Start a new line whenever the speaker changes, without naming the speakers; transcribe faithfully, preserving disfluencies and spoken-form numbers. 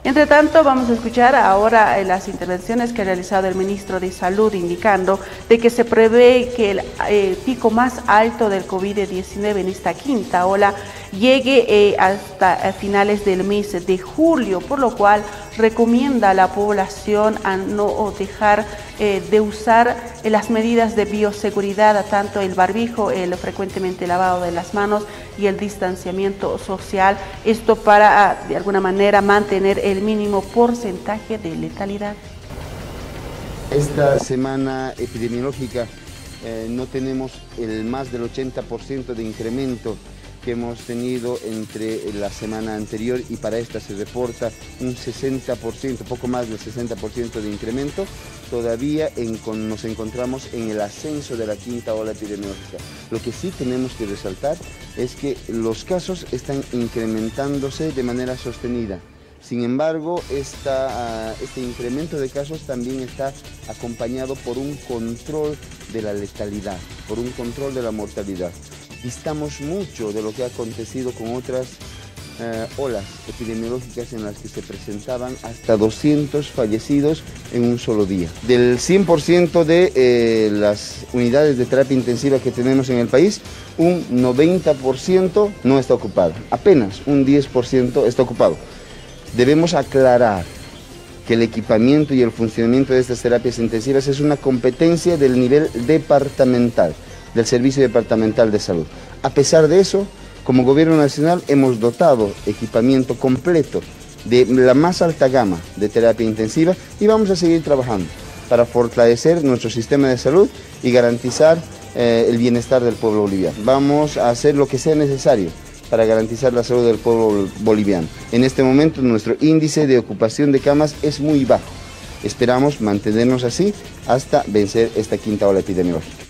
Entre tanto, vamos a escuchar ahora eh, las intervenciones que ha realizado el ministro de Salud, indicando de que se prevé que el eh, pico más alto del COVID diecinueve en esta quinta ola llegue eh, hasta eh, finales del mes de julio, por lo cual recomienda a la población a no dejar eh, de usar eh, las medidas de bioseguridad, tanto el barbijo, el frecuentemente lavado de las manos y el distanciamiento social, esto para de alguna manera mantener el mínimo porcentaje de letalidad.
Esta semana epidemiológica eh, no tenemos el más del ochenta por ciento de incremento que hemos tenido entre la semana anterior, y para esta se reporta un sesenta por ciento, poco más del sesenta por ciento de incremento. Todavía en, con, nos encontramos en el ascenso de la quinta ola epidemiológica. Lo que sí tenemos que resaltar es que los casos están incrementándose de manera sostenida. Sin embargo, esta, este incremento de casos también está acompañado por un control de la letalidad, por un control de la mortalidad. Distamos mucho de lo que ha acontecido con otras eh, olas epidemiológicas en las que se presentaban hasta doscientos fallecidos en un solo día. Del cien por ciento de eh, las unidades de terapia intensiva que tenemos en el país, un noventa por ciento no está ocupado, apenas un diez por ciento está ocupado. Debemos aclarar que el equipamiento y el funcionamiento de estas terapias intensivas es una competencia del nivel departamental, del Servicio Departamental de Salud. A pesar de eso, como Gobierno Nacional hemos dotado equipamiento completo de la más alta gama de terapia intensiva y vamos a seguir trabajando para fortalecer nuestro sistema de salud y garantizar eh, el bienestar del pueblo boliviano. Vamos a hacer lo que sea necesario para garantizar la salud del pueblo boliviano. En este momento nuestro índice de ocupación de camas es muy bajo. Esperamos mantenernos así hasta vencer esta quinta ola epidemiológica.